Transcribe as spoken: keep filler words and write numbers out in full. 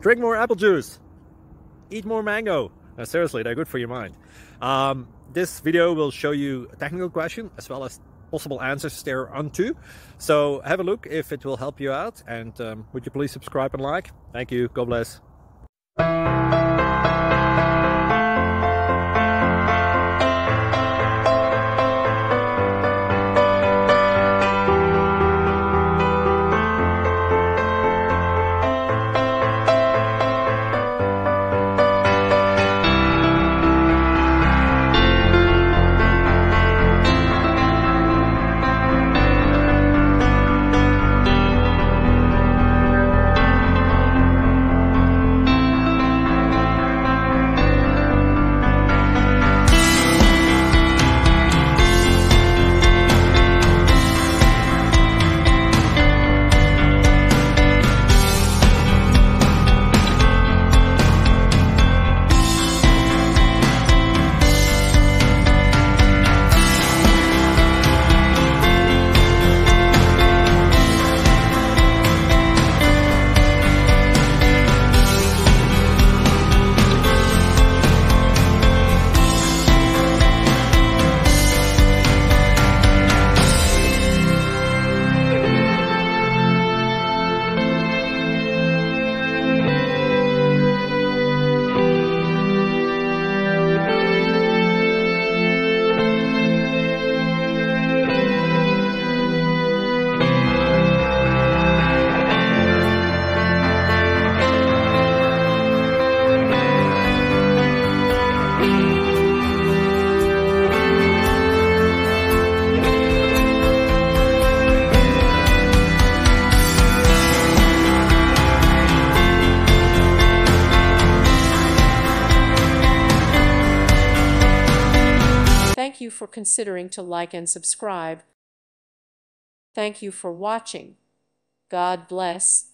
drink more apple juice, eat more mango. No, seriously, they're good for your mind. Um, this video will show you a technical question as well as possible answers thereunto. So have a look if it will help you out, and um, would you please subscribe and like? Thank you. God bless. Thank you for considering to like and subscribe. Thank you for watching. God bless.